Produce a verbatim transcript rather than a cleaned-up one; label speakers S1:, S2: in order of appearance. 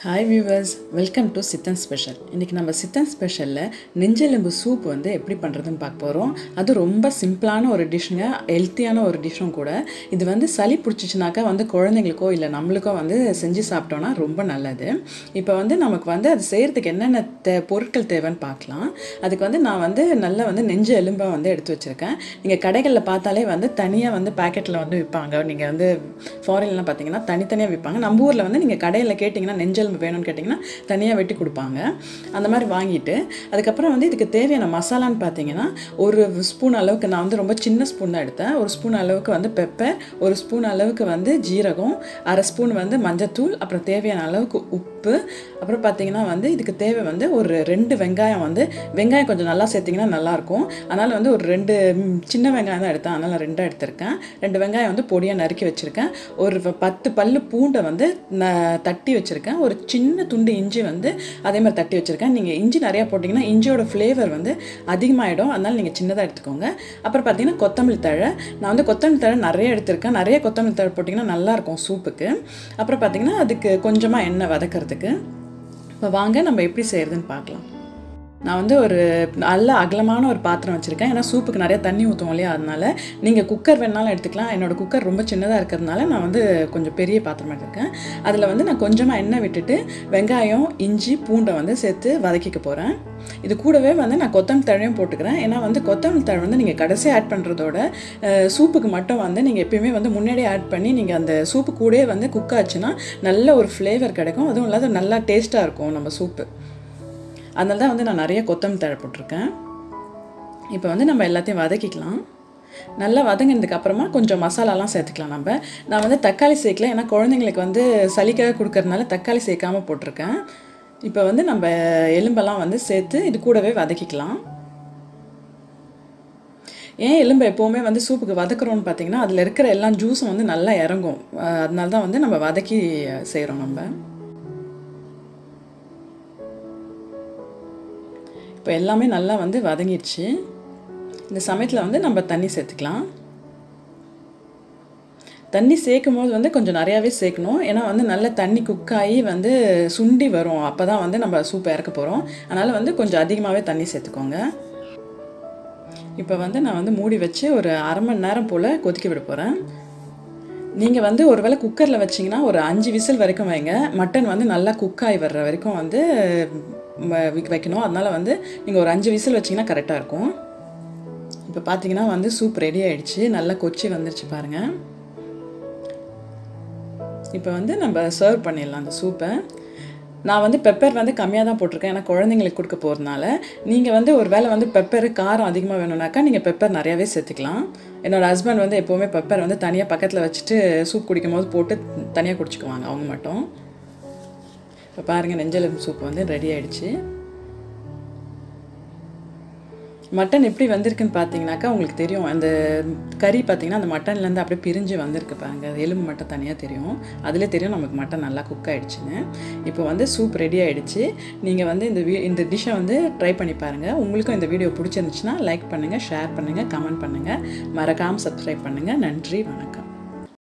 S1: Hi viewers, welcome to Sitan Special. இன்னைக்கு நம்ம சித்தன் ஸ்பெஷல்ல நெஞ்செலும்பு soup வந்து எப்படி பண்றதுன்னு பார்க்க போறோம். அது ரொம்ப சிம்பிளான ஒரு டிஷ்ங்க, ஹெல்த்தியான ஒரு டிஷ்ஷும் கூட. இது வந்து சளி பிடிச்சிச்சுனாக்கா வந்து குழந்தைகளுக்கோ இல்ல நம்மளுக்கோ வந்து செஞ்சு சாப்பிட்டோம்னா ரொம்ப நல்லது. இப்போ வந்து நமக்கு வந்து அது செய்யறதுக்கு என்னென்ன பொருட்கள் தேவைன்னு பார்க்கலாம். அதுக்கு வந்து நான் வந்து நல்லா வந்து நெஞ்சு எலும்பை வந்து எடுத்து வச்சிருக்கேன். நீங்க கடைகளில் பார்த்தாலே வந்து தனியா வந்து பாக்கெட்ல வந்து விற்பாங்க. நீங்க வந்து ஃபாரின்லாம் பார்த்தீங்கன்னா தனித்தனியா விற்பாங்க. நம்ம ஊர்ல வந்து நீங்க கடையில் கேட்டிங்கன்னா நெஞ்செலும்பு வேணும்னு கேட்டிங்கன்னா தனியாக வெட்டி கொடுப்பாங்க. அந்த மாதிரி வாங்கிட்டு அதுக்கப்புறம் வந்து இதுக்கு தேவையான மசாலான்னு பார்த்தீங்கன்னா ஒரு ஸ்பூன் அளவுக்கு நான் வந்து ரொம்ப சின்ன ஸ்பூன் தான் எடுத்தேன். ஒரு ஸ்பூன் அளவுக்கு வந்து பெப்பர், ஒரு ஸ்பூன் அளவுக்கு வந்து ஜீரகம், அரை ஸ்பூன் வந்து மஞ்சத்தூள், அப்புறம் தேவையான அளவுக்கு உப்பு, அப்புறம் பார்த்தீங்கன்னா வந்து இதுக்கு தேவை வந்து ஒரு ரெண்டு வெங்காயம் வந்து வெங்காயம் கொஞ்சம் நல்லா சேர்த்திங்கன்னா நல்லாயிருக்கும். அதனால் வந்து ஒரு ரெண்டு சின்ன வெங்காயம் தான் எடுத்தேன். அதனால் ரெண்டாக எடுத்திருக்கேன். ரெண்டு வெங்காயம் வந்து பொடியாக நறுக்கி வச்சுருக்கேன். ஒரு பத்து பல்லு பூண்டை வந்து நான் தட்டி வச்சுருக்கேன். ஒரு சின்ன துண்டு இஞ்சி வந்து அதே மாதிரி தட்டி வச்சுருக்கேன். நீங்கள் இஞ்சி நிறையா போட்டிங்கன்னா இஞ்சியோட ஃப்ளேவர் வந்து அதிகமாகிடும். அதனால் நீங்கள் சின்னதாக எடுத்துக்கோங்க. அப்புறம் பார்த்தீங்கன்னா கொத்தமல்லி தழை, நான் வந்து கொத்தமல்லி தழை நிறைய எடுத்திருக்கேன். நிறைய கொத்தமல்லி தழை போட்டிங்கன்னா நல்லாயிருக்கும் சூப்புக்கு. அப்புறம் பார்த்தீங்கன்னா அதுக்கு கொஞ்சமாக எண்ணெய் வதக்கிறதுக்கு. இப்போ வாங்க நம்ம எப்படி செய்கிறதுன்னு பார்க்கலாம். நான் வந்து ஒரு நல்ல அகலமான ஒரு பாத்திரம் வச்சுருக்கேன். ஏன்னா சூப்புக்கு நிறைய தண்ணி ஊற்றுவோம் இல்லையா, அதனால் நீங்கள் குக்கர் வேணாலும் எடுத்துக்கலாம். என்னோடய குக்கர் ரொம்ப சின்னதாக இருக்கிறதுனால நான் வந்து கொஞ்சம் பெரிய பாத்திரம் எடுத்துருக்கேன். அதில் வந்து நான் கொஞ்சமாக எண்ணெய் விட்டுட்டு வெங்காயம், இஞ்சி, பூண்டை வந்து சேர்த்து வதக்கிக்க போகிறேன். இது கூடவே வந்து நான் கொத்தமல்லி தழையும் போட்டுக்கிறேன். ஏன்னா வந்து கொத்தமல்லி தழை வந்து நீங்கள் கடைசியாக ஆட் பண்ணுறதோட சூப்புக்கு மட்டும் வந்து நீங்கள் எப்பயுமே வந்து முன்னாடியே ஆட் பண்ணி நீங்கள் அந்த சூப்பு கூடவே வந்து குக் ஆச்சுன்னா நல்ல ஒரு ஃப்ளேவர் கிடைக்கும். அதுவும் இல்லாத நல்லா டேஸ்ட்டாக இருக்கும் நம்ம சூப்பு. அதனால தான் வந்து நான் நிறைய கொத்தமல்லி தழை போட்டிருக்கேன். இப்போ வந்து நம்ம எல்லாத்தையும் வதக்கிக்கலாம். நல்லா வதங்கினதுக்கு அப்புறமா கொஞ்சம் மசாலாலாம் சேர்த்துக்கலாம். நம்ம நான் வந்து தக்காளி சேர்க்கல, ஏன்னா குழந்தைங்களுக்கு வந்து சளிக்காக கொடுக்கறதுனால தக்காளி சேர்க்காமல் போட்டிருக்கேன். இப்போ வந்து நம்ம எலும்பெல்லாம் வந்து சேர்த்து இது கூடவே வதக்கிக்கலாம். ஏன் எலும்பை எப்போவுமே வந்து சூப்புக்கு வதக்குறோன்னு பார்த்தீங்கன்னா அதில் இருக்கிற எல்லா ஜூஸும் வந்து நல்லா இறங்கும். அதனால தான் வந்து நம்ம வதக்கி செய்கிறோம். நம்ம இப்போ எல்லாமே நல்லா வந்து வதங்கிடுச்சு. இந்த சமயத்தில் வந்து நம்ம தண்ணி சேர்த்துக்கலாம். தண்ணி சேர்க்கும் போது வந்து கொஞ்சம் நிறையாவே சேர்க்கணும். ஏன்னா வந்து நல்ல தண்ணி குக்காகி வந்து சுண்டி வரும். அப்போ தான் வந்து நம்ம சூப்பை இறக்க போகிறோம். அதனால் வந்து கொஞ்சம் அதிகமாகவே தண்ணி சேர்த்துக்கோங்க. இப்போ வந்து நான் வந்து மூடி வச்சு ஒரு அரை மணி நேரம் போல் கொதிக்க விட போகிறேன். நீங்கள் வந்து ஒரு வேளை குக்கரில் வச்சிங்கன்னா ஒரு அஞ்சு விசில் வரைக்கும் வைங்க. மட்டன் வந்து நல்லா குக்காகி வர்ற வரைக்கும் வந்து வைக்கணும். அதனால் வந்து நீங்கள் ஒரு அஞ்சு விசில் வச்சிங்கன்னா கரெக்டாக இருக்கும். இப்போ பார்த்தீங்கன்னா வந்து சூப் ரெடி ஆகிடுச்சு. நல்லா கொச்சி வந்துருச்சு பாருங்கள். இப்போ வந்து நம்ம சர்வ் பண்ணிடலாம் அந்த சூப்பை. நான் வந்து பெப்பர் வந்து கம்மியாக தான் போட்டிருக்கேன். ஏன்னா குழந்தைங்களுக்கு கொடுக்க போகிறதுனால. நீங்கள் வந்து ஒரு வேளை வந்து பெப்பர் காரம் அதிகமாக வேணும்னாக்கா நீங்கள் பெப்பர் நிறையாவே சேர்த்துக்கலாம். என்னோடய ஹஸ்பண்ட் வந்து எப்போவுமே பெப்பர் வந்து தனியாக பக்கத்தில் வச்சுட்டு சூப் குடிக்கும் போது போட்டு தனியாக குடிச்சிக்குவாங்க அவங்க மட்டும். இப்போ பாருங்கள், நெஞ்செலும்பு சூப் வந்து ரெடி ஆகிடுச்சு. மட்டன் எப்படி வந்திருக்குன்னு பார்த்தீங்கன்னாக்கா உங்களுக்கு தெரியும். அந்த கறி பார்த்தீங்கன்னா அந்த மட்டன்லேருந்து அப்படியே பிரிஞ்சு வந்திருக்கு பாருங்க. எலும்பு மட்டும் தனியாக தெரியும். அதிலே தெரியும் நமக்கு மட்டன் நல்லா குக் ஆகிடுச்சுன்னு. இப்போ வந்து சூப் ரெடி ஆகிடுச்சு. நீங்கள் வந்து இந்த வீ இந்த டிஷ்ஷை வந்து ட்ரை பண்ணி பாருங்கள். உங்களுக்கும் இந்த வீடியோ பிடிச்சிருந்துச்சுன்னா லைக் பண்ணுங்கள், ஷேர் பண்ணுங்கள், கமெண்ட் பண்ணுங்கள். மறக்காமல் சப்ஸ்கிரைப் பண்ணுங்கள். நன்றி, வணக்கம்.